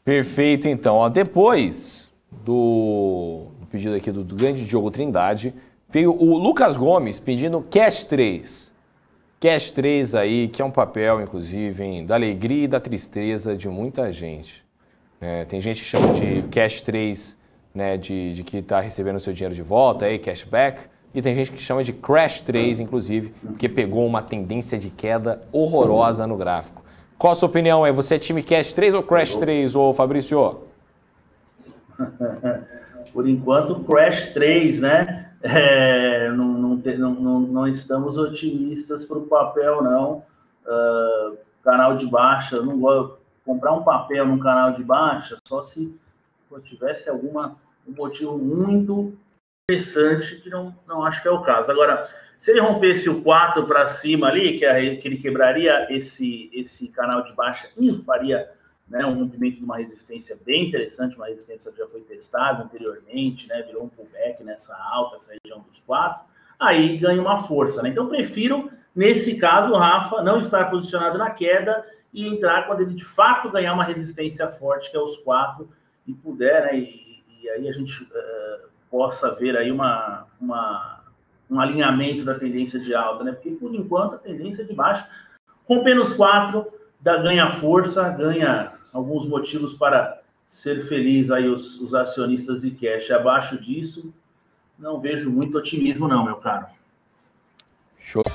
Perfeito, então. Ó, depois do pedido aqui do grande Diogo Trindade, veio o Lucas Gomes pedindo Cash 3. Cash 3 aí, que é um papel, inclusive, hein, da alegria e da tristeza de muita gente. Tem gente que chama de Cash 3, né, de que está recebendo seu dinheiro de volta, aí, cashback. E tem gente que chama de Crash 3, inclusive, porque pegou uma tendência de queda horrorosa no gráfico. Qual a sua opinião? Você é time Cash 3 ou Crash 3, ô Fabrício? Por enquanto, Crash 3, né? Não estamos otimistas para o papel, não. Canal de baixa, eu não gosto. Comprar um papel num canal de baixa só se tivesse um motivo muito interessante, que não acho que é o caso. Agora, se ele rompesse o 4 para cima ali, que ele quebraria esse canal de baixa e faria, né, um rompimento de uma resistência bem interessante, uma resistência que já foi testada anteriormente, né, virou um pullback nessa alta, essa região dos 4, aí ganha uma força, né? Então, prefiro, nesse caso, Rafa, não estar posicionado na queda e entrar quando ele, de fato, ganhar uma resistência forte, que é os 4, e puder, né, e aí a gente possa ver aí um alinhamento da tendência de alta, né? Porque, por enquanto, a tendência é de baixa. Rompendo os 4, ganha força, ganha alguns motivos para ser feliz aí os acionistas de cash. Abaixo disso, não vejo muito otimismo não, meu caro. Show.